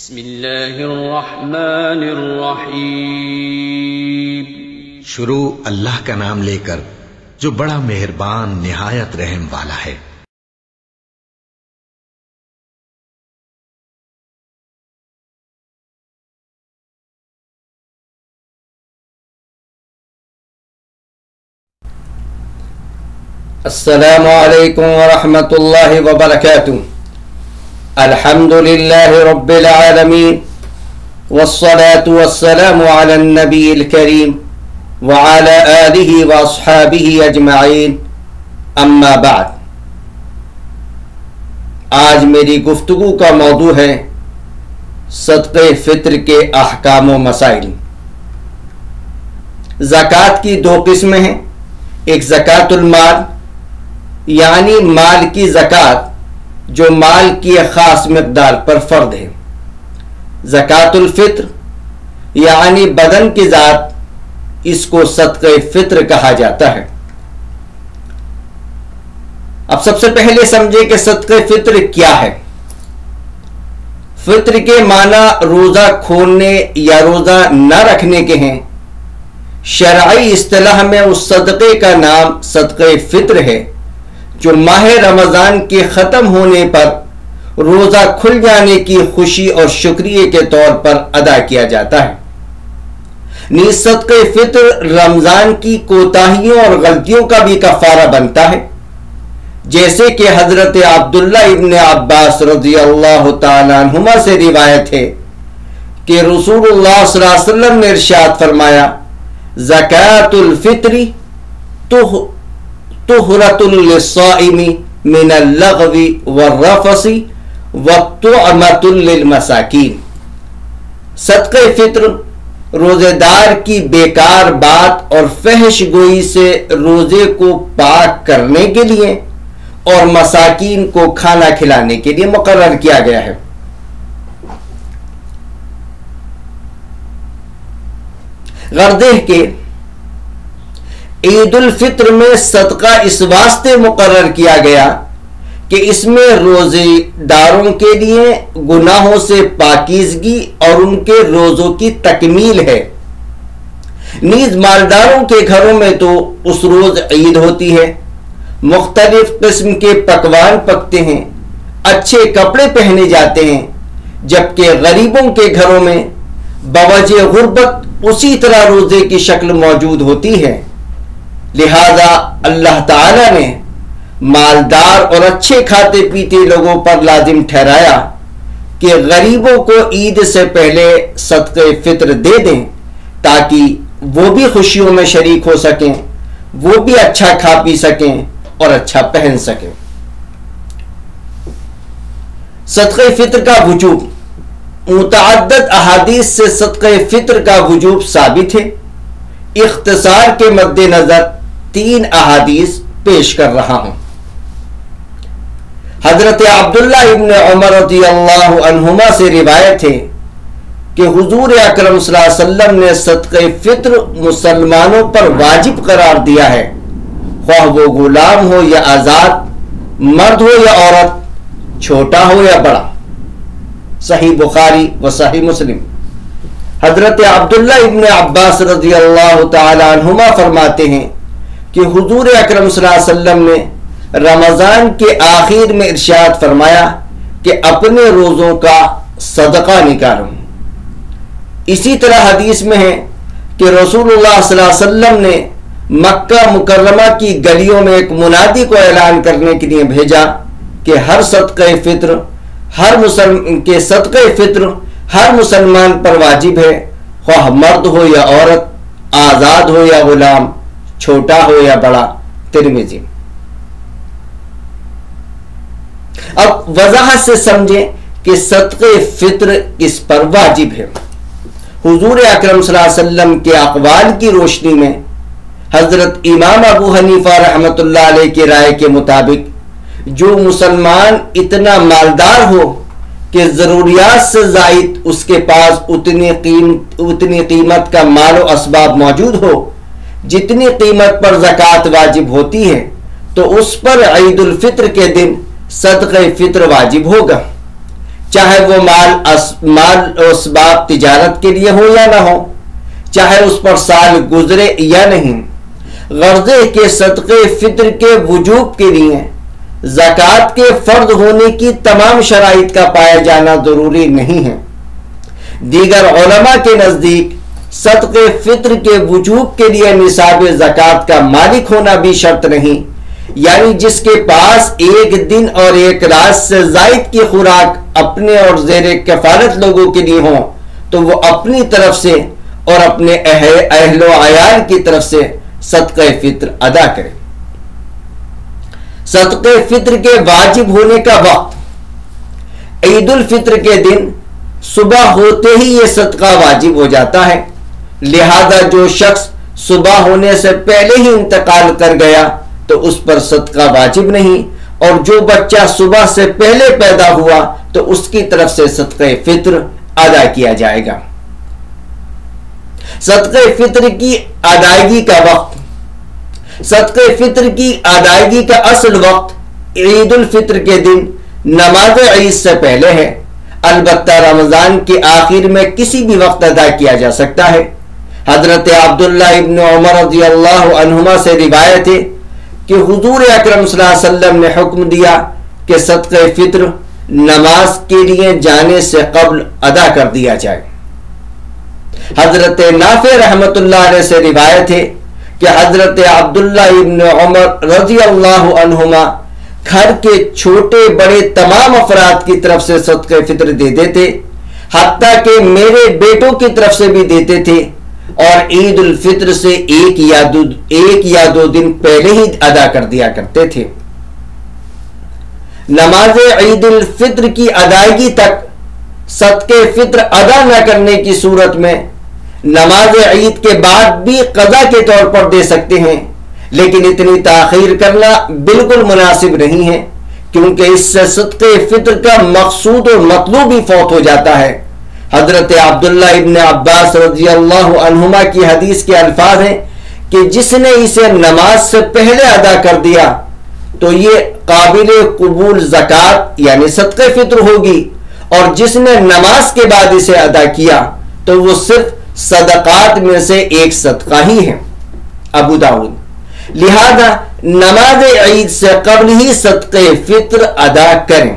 بسم اللہ الرحمن الرحیم۔ شروع اللہ کا نام لے کر جو بڑا مہربان نہایت رحم والا ہے۔ السلام علیکم ورحمۃ اللہ وبرکاتہ۔ الحمد للہ رب العالمین والصلاة والسلام علی النبی الکریم وعلی آلہ واصحابہ اجمعین، اما بعد۔ آج میری گفتگو کا موضوع ہے صدقہ فطر کے احکام و مسائل۔ زکوٰۃ کی دو قسمیں ہیں، ایک زکوٰۃ المال یعنی مال کی زکوٰۃ جو مال کی ایک خاص مقدار پر فرض ہے، زکوٰۃ الفطر یعنی بدن کی ذات، اس کو صدقہ فطر کہا جاتا ہے۔ اب سب سے پہلے سمجھے کہ صدقہ فطر کیا ہے۔ فطر کے معنی روزہ کھولنے یا روزہ نہ رکھنے کے ہیں۔ شرعی اصطلاح میں اس صدقے کا نام صدقہ فطر ہے جو ماہ رمضان کے ختم ہونے پر روزہ کھل جانے کی خوشی اور شکریہ کے طور پر ادا کیا جاتا ہے۔ نیز صدقہ فطر رمضان کی کوتاہیوں اور غلطیوں کا بھی کفارہ بنتا ہے، جیسے کہ حضرت عبداللہ ابن عباس رضی اللہ تعالیٰ عنہما سے روایت ہے کہ رسول اللہ صلی اللہ علیہ وسلم نے ارشاد فرمایا، زکوٰۃ الفطر طہرۃ للصائم من اللغو والرفث وطعمۃ للمساکین۔ صدقہ فطر روزے دار کی بیکار بات اور فحش گوئی سے روزے کو پاک کرنے کے لیے اور مساکین کو کھانا کھلانے کے لیے مقرر کیا گیا ہے۔ غرض ہے کہ عید الفطر میں صدقہ اس واسطے مقرر کیا گیا کہ اس میں روزے داروں کے لیے گناہوں سے پاکیزگی اور ان کے روزوں کی تکمیل ہے۔ نیز مالداروں کے گھروں میں تو اس روز عید ہوتی ہے، مختلف قسم کے پکوان پکتے ہیں، اچھے کپڑے پہنے جاتے ہیں، جبکہ غریبوں کے گھروں میں بوجہ غربت اسی طرح روزے کی شکل موجود ہوتی ہے۔ لہذا اللہ تعالیٰ نے مالدار اور اچھے کھاتے پیتے لوگوں پر لازم ٹھہرایا کہ غریبوں کو عید سے پہلے صدقہ فطر دے دیں تاکہ وہ بھی خوشیوں میں شریک ہو سکیں، وہ بھی اچھا کھا پی سکیں اور اچھا پہن سکیں۔ صدقہ فطر کا وجوب، متعدد احادیث سے صدقہ فطر کا وجوب ثابت ہے۔ اختصار کے مد نظر 3 احادیث پیش کر رہا ہوں۔ حضرت عبداللہ ابن عمر رضی اللہ عنہما سے روایت ہے کہ حضور اکرم صلی اللہ علیہ وسلم نے صدقہ فطر مسلمانوں پر واجب قرار دیا ہے، خواہ وہ غلام ہو یا آزاد، مرد ہو یا عورت، چھوٹا ہو یا بڑا۔ صحیح بخاری و صحیح مسلم۔ حضرت عبداللہ ابن عباس رضی اللہ تعالی عنہما فرماتے ہیں کہ حضور اکرم صلی اللہ علیہ وسلم نے رمضان کے آخر میں ارشاد فرمایا کہ اپنے روزوں کا صدقہ نکالو۔ اسی طرح حدیث میں ہے کہ رسول اللہ صلی اللہ علیہ وسلم نے مکہ مکرمہ کی گلیوں میں ایک منادی کو اعلان کرنے کے لیے بھیجا کہ صدقہ فطر ہر مسلمان پر واجب ہے، خواہ مرد ہو یا عورت، آزاد ہو یا غلام، چھوٹا ہو یا بڑا۔ ترمذی۔ اب وضاحت سے سمجھیں کہ صدقہ فطر کس پر واجب ہے۔ حضور اکرم صلی اللہ علیہ وسلم کے اقوال کی روشنی میں حضرت امام ابو حنیفہ رحمۃ اللہ علیہ کی رائے کے مطابق جو مسلمان اتنا مالدار ہو کہ ضروریات سے زائد اس کے پاس اتنی قیمت کا مال و اسباب موجود ہو جتنی قیمت پر زکوٰۃ واجب ہوتی ہے، تو اس پر عید الفطر کے دن صدقہ فطر واجب ہوگا۔ چاہے وہ مال اسباب تجارت کے لیے ہو یا نہ ہو، چاہے اس پر سال گزرے یا نہیں۔ غرضے کے صدقے فطر کے وجوب کے لیے زکوٰۃ کے فرض ہونے کی تمام شرائط کا پایا جانا ضروری نہیں ہے۔ دیگر علماء کے نزدیک صدقے فطر کے وجوب کے لیے نصاب زکوٰۃ کا مالک ہونا بھی شرط نہیں، یعنی جس کے پاس ایک دن اور ایک رات سے زائد کی خوراک اپنے اور زیر کفالت لوگوں کے لیے ہوں تو وہ اپنی طرف سے اور اپنے اہل و عیال کی طرف سے صدقہ فطر ادا کرے۔ صدقہ فطر کے واجب ہونے کا وقت عید الفطر کے دن صبح ہوتے ہی یہ صدقہ واجب ہو جاتا ہے، لہذا جو شخص صبح ہونے سے پہلے ہی انتقال کر گیا تو اس پر صدقہ واجب نہیں، اور جو بچہ صبح سے پہلے پیدا ہوا تو اس کی طرف سے صدقہ فطر ادا کیا جائے گا۔ صدقہ فطر کی ادائیگی کا وقت، صدقہ فطر کی ادائیگی کا اصل وقت عید الفطر کے دن نماز عید سے پہلے ہے، البتہ رمضان کے آخر میں کسی بھی وقت ادا کیا جا سکتا ہے۔ حضرت عبداللہ ابن عمر رضی اللہ عنہما سے روایت ہے کہ حضور اکرم صلی اللہ علیہ وسلم نے حکم دیا کہ صدقہ فطر نماز کے لیے جانے سے قبل ادا کر دیا جائے۔ حضرت نافع رحمت اللہ علیہ سے روایت ہے کہ حضرت عبداللہ ابن عمر رضی اللہ عنہما گھر کے چھوٹے بڑے تمام افراد کی طرف سے صدقہ فطر دے دیتے، حتیٰ کہ میرے بیٹوں کی طرف سے بھی دیتے تھے، اور عید الفطر سے ایک یا دو دن پہلے ہی ادا کر دیا کرتے تھے۔ نماز عید الفطر کی ادائیگی تک صدقہ فطر ادا نہ کرنے کی صورت میں نماز عید کے بعد بھی قضا کے طور پر دے سکتے ہیں، لیکن اتنی تاخیر کرنا بالکل مناسب نہیں ہے، کیونکہ اس سے صدقہ فطر کا مقصود اور مطلوب ہی فوت ہو جاتا ہے۔ حضرت عبداللہ ابن عباس رضی اللہ عنہما کی حدیث کے الفاظ ہیں کہ جس نے اسے نماز سے پہلے ادا کر دیا تو یہ قابل قبول زکوٰۃ یعنی صدقہ فطر ہوگی، اور جس نے نماز کے بعد اسے ادا کیا تو وہ صرف صدقات میں سے ایک صدقہ ہی ہے۔ ابو داؤد۔ لہذا نماز عید سے قبل ہی صدقہ فطر ادا کریں۔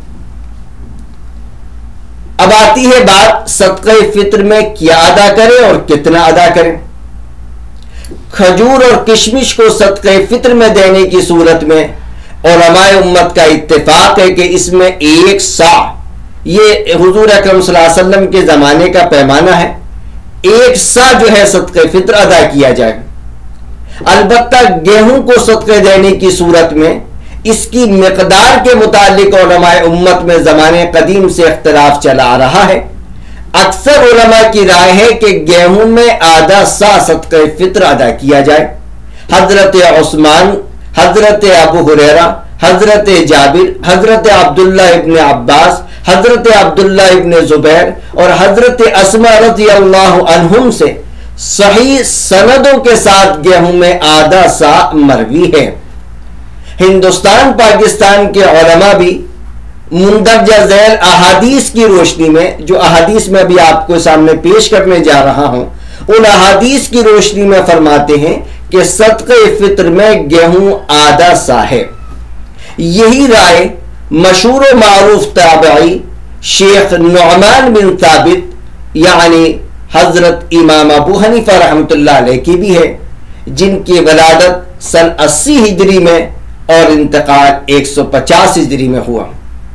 اب آتی ہے بات صدقہ فطر میں کیا ادا کریں اور کتنا ادا کریں۔ کھجور اور کشمش کو صدقہ فطر میں دینے کی صورت میں علماء امت کا اتفاق ہے کہ اس میں 1 سا، یہ حضور اکرم صلی اللہ علیہ وسلم کے زمانے کا پیمانہ ہے، 1 سا جو ہے صدقہ فطر ادا کیا جائے۔ البتہ گیہوں کو صدقہ دینے کی صورت میں اس کی مقدار کے متعلق علماء امت میں زمانے قدیم سے اختلاف چلا آ رہا ہے۔ اکثر علماء کی رائے ہے کہ گیہوں میں آدھا سا صدقہ فطر ادا کیا جائے۔ حضرت عثمان، حضرت ابو ہریرہ، حضرت جابر، حضرت عبداللہ ابن عباس، حضرت عبداللہ ابن زبیر اور حضرت اسماء رضی اللہ عنہم سے صحیح سندوں کے ساتھ گیہوں میں آدھا سا مروی ہے۔ ہندوستان پاکستان کے علماء بھی مندرجہ ذیل احادیث کی روشنی میں، جو احادیث میں ابھی آپ کو سامنے پیش کرنے جا رہا ہوں، ان احادیث کی روشنی میں فرماتے ہیں کہ صدقہ فطر میں گیہوں آدھا سا ہے۔ یہی رائے مشہور و معروف تابعی شیخ نعمان بن ثابت یعنی حضرت امام ابو حنیفہ رحمۃ اللہ علیہ کی بھی ہے، جن کی ولادت سن 80 ہجری میں اور انتقال 150 ہجری میں ہوا۔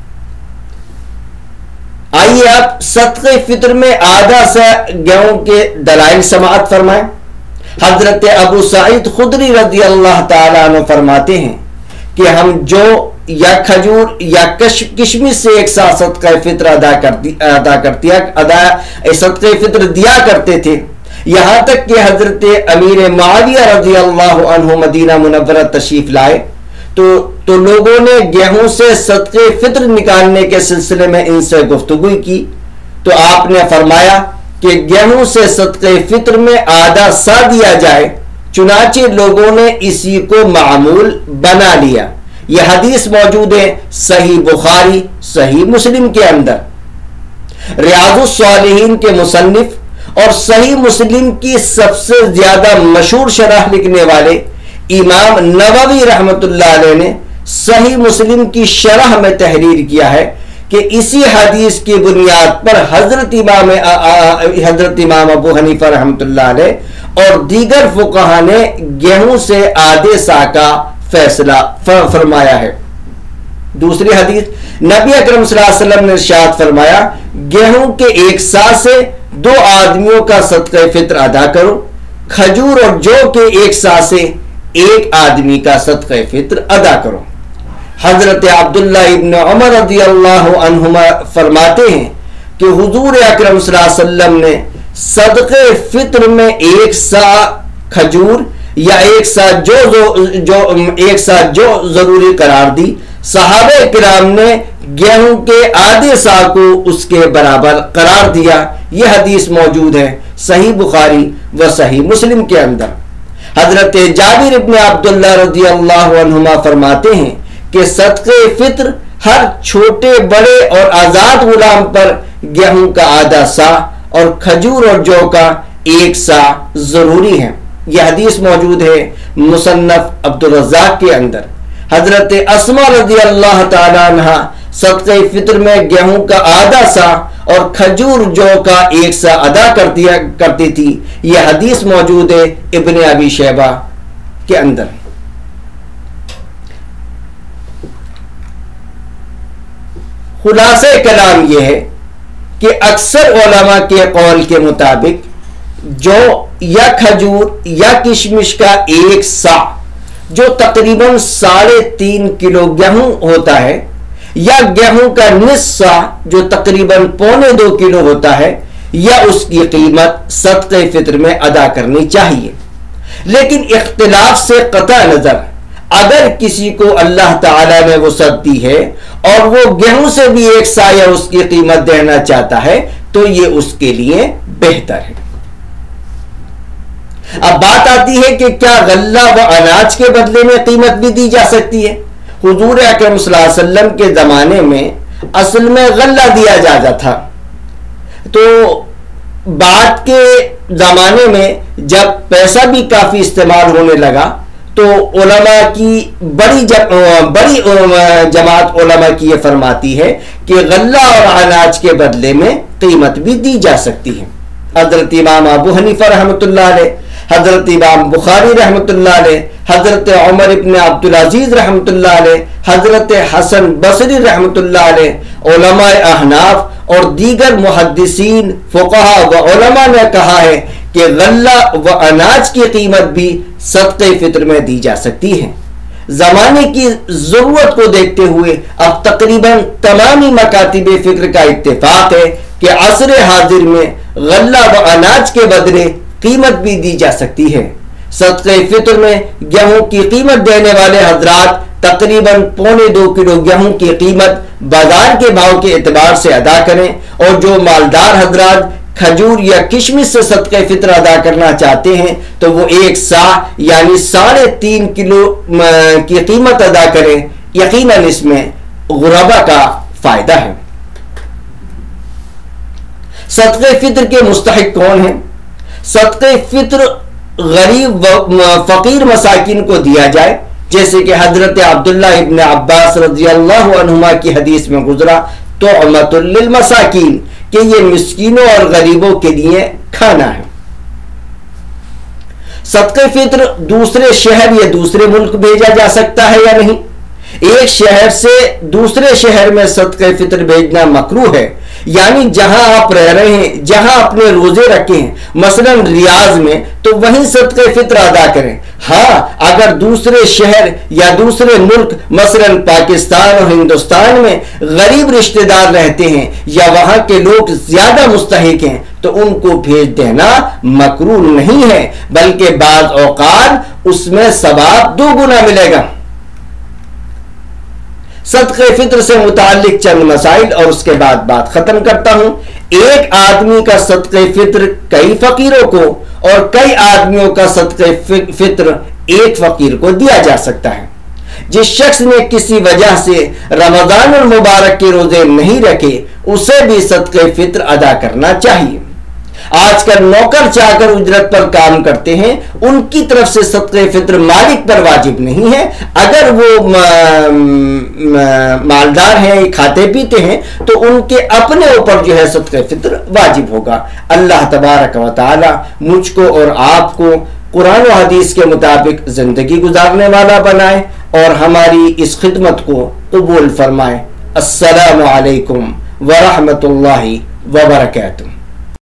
آئیے آپ صدقہ فطر میں آدھا سا گیہوں کے دلائل سماعت فرمائیں۔ حضرت ابو سعید خدری رضی اللہ تعالیٰ عنہ فرماتے ہیں کہ ہم جو یا کھجور یا کشمش سے 1 سا صدقہ فطر صدقہ فطر دیا کرتے تھے، یہاں تک کہ حضرت امیر معاویہ رضی اللہ عنہ مدینہ منورہ تشریف لائے تو لوگوں نے گیہوں سے صدقہ فطر نکالنے کے سلسلے میں ان سے گفتگو کی، تو آپ نے فرمایا کہ گیہوں سے صدقہ فطر میں آدھا سا دیا جائے، چنانچہ لوگوں نے اسی کو معمول بنا لیا۔ یہ حدیث موجود ہے صحیح بخاری، صحیح مسلم کے اندر۔ ریاض الصالحین کے مصنف اور صحیح مسلم کی سب سے زیادہ مشہور شرح لکھنے والے امام نووی رحمت اللہ علیہ نے صحیح مسلم کی شرح میں تحریر کیا ہے کہ اسی حدیث کی بنیاد پر حضرت امام ابو حنیفہ رحمت اللہ علیہ اور دیگر فقہا نے گیہوں سے آدھے سا کا فیصلہ فرمایا ہے۔ دوسری حدیث نبی اکرم صلی اللہ علیہ وسلم نے ارشاد فرمایا گیہوں کے 1 سا سے 2 آدمیوں کا صدقہ فطر ادا کرو، کھجور اور جو کے 1 سا سے 1 آدمی کا صدقہ فطر ادا کرو۔ حضرت عبداللہ ابن عمر رضی اللہ عنہما فرماتے ہیں کہ حضور اکرم صلی اللہ علیہ وسلم نے صدقہ فطر میں 1 سا کھجور یا 1 سا جو ضروری قرار دی۔ صحابہ کرام نے گیہوں کے آدھے سا کو اس کے برابر قرار دیا۔ یہ حدیث موجود ہے صحیح بخاری و صحیح مسلم کے اندر۔ حضرت جابر ابن عبداللہ رضی اللہ عنہما فرماتے ہیں کہ صدقہ فطر ہر چھوٹے بڑے اور آزاد غلام پر گیہوں کا آدھا سا اور کھجور اور جو کا 1 سا ضروری ہے۔ یہ حدیث موجود ہے مصنف عبدالرزاق کے اندر۔ حضرت اسما رضی اللہ تعالی عنہ صدقہ فطر میں گیہوں کا آدھا سا اور کھجور جو کا 1 سا ادا کرتی تھی۔ یہ حدیث موجود ہے ابن ابی شیبہ کے اندر۔ خلاصہ کلام یہ ہے کہ اکثر علماء کے قول کے مطابق جو یا کھجور یا کشمش کا 1 سا جو تقریباً 3.5 کلو گیہوں ہوتا ہے یا گیہوں کا نصف سا جو تقریباً 1.25 کلو ہوتا ہے یا اس کی قیمت صدقہ فطر میں ادا کرنی چاہیے۔ لیکن اختلاف سے قطع نظر اگر کسی کو اللہ تعالیٰ نے وسعت دی ہے اور وہ گیہوں سے بھی 1 سا یا اس کی قیمت دینا چاہتا ہے تو یہ اس کے لیے بہتر ہے۔ اب بات آتی ہے کہ کیا غلہ و اناج کے بدلے میں قیمت بھی دی جا سکتی ہے؟ حضور اکرم صلی اللہ علیہ وسلم کے زمانے میں اصل میں غلہ دیا جاتا تھا، تو بعد کے زمانے میں جب پیسہ بھی کافی استعمال ہونے لگا تو علماء کی بڑی جماعت علماء کی یہ فرماتی ہے کہ غلہ اور اناج کے بدلے میں قیمت بھی دی جا سکتی ہے۔ حضرت امام ابو حنیفہ رحمۃ اللہ علیہ، حضرت امام بخاری رحمۃ اللہ علیہ، حضرت عمر ابن عبدالعزیز رحمۃ اللہ علیہ، حضرت حسن بصری رحمۃ اللہ علیہ، علماء احناف اور دیگر محدثین فقہا و علماء نے کہا ہے کہ غلہ و اناج کی قیمت بھی صدقہ فطر میں دی جا سکتی ہے۔ زمانے کی ضرورت کو دیکھتے ہوئے اب تقریباً تمامی مکاتب فکر کا اتفاق ہے کہ عصر حاضر میں غلہ و اناج کے بدلے قیمت بھی دی جا سکتی ہے۔ صدقہ فطر میں گیہوں کی قیمت دینے والے حضرات تقریباً 2.25 کلو گیہوں کی قیمت بازار کے بھاؤ کے اعتبار سے ادا کریں، اور جو مالدار حضرات کھجور یا کشمش سے صدقہ فطر ادا کرنا چاہتے ہیں تو وہ 1 سا یعنی 3.5 کلو کی قیمت ادا کریں۔ یقیناً اس میں غربا کا فائدہ ہے۔ صدقہ فطر کے مستحق کون ہیں؟ صدقہ فطر غریب و فقیر مساکین کو دیا جائے، جیسے کہ حضرت عبداللہ ابن عباس رضی اللہ عنہما کی حدیث میں گزرا طعمۃ للمساکین کہ یہ مسکینوں اور غریبوں کے لیے کھانا ہے۔ صدقہ فطر دوسرے شہر یا دوسرے ملک بھیجا جا سکتا ہے یا نہیں؟ ایک شہر سے دوسرے شہر میں صدقہ فطر بھیجنا مکروہ ہے، یعنی جہاں آپ رہ رہے ہیں، جہاں اپنے روزے رکھے ہیں، مثلا ریاض میں، تو وہیں صدقہ فطر ادا کریں۔ ہاں اگر دوسرے شہر یا دوسرے ملک مثلا پاکستان اور ہندوستان میں غریب رشتہ دار رہتے ہیں یا وہاں کے لوگ زیادہ مستحق ہیں تو ان کو بھیج دینا مکروہ نہیں ہے، بلکہ بعض اوقات اس میں ثواب 2 گنا ملے گا۔ صدقہ فطر سے متعلق چند مسائل اور اس کے بعد بات ختم کرتا ہوں۔ ایک آدمی کا صدقہ فطر کئی فقیروں کو اور کئی آدمیوں کا صدقہ فطر ایک فقیر کو دیا جا سکتا ہے۔ جس شخص نے کسی وجہ سے رمضان المبارک کے روزے نہیں رکھے اسے بھی صدقہ فطر ادا کرنا چاہیے۔ آج کل نوکر چاہ کر اجرت پر کام کرتے ہیں، ان کی طرف سے صدقہ فطر مالک پر واجب نہیں ہے۔ اگر وہ مالدار ہیں، کھاتے پیتے ہیں، تو ان کے اپنے اوپر جو ہے صدقہ فطر واجب ہوگا۔ اللہ تبارک و تعالی مجھ کو اور آپ کو قرآن و حدیث کے مطابق زندگی گزارنے والا بنائے اور ہماری اس خدمت کو قبول فرمائے۔ السلام علیکم ورحمۃ اللہ وبرکاتہ۔